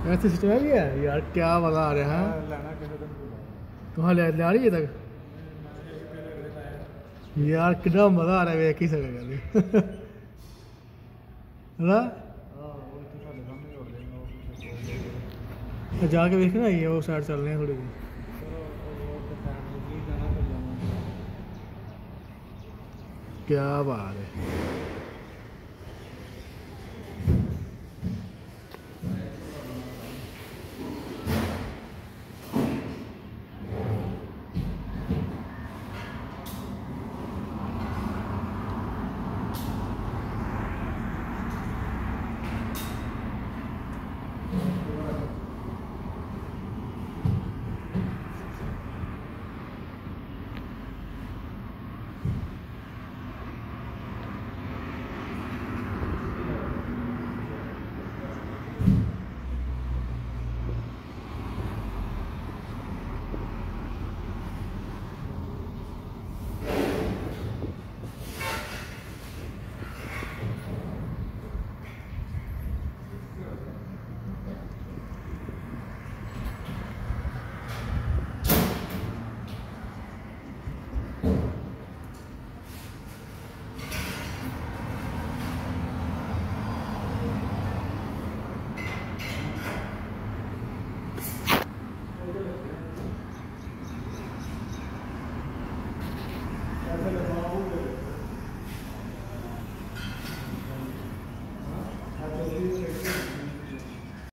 ऐसे सिस्टम है भी है यार, क्या मज़ा आ रहा है। कहाँ ले आ रही है तक यार, कितना मज़ा आ रहा है वेख ही सकेगा ना। जाके देखना ही है, वो साइड चल रहे हैं थोड़ी सी। क्या बात है।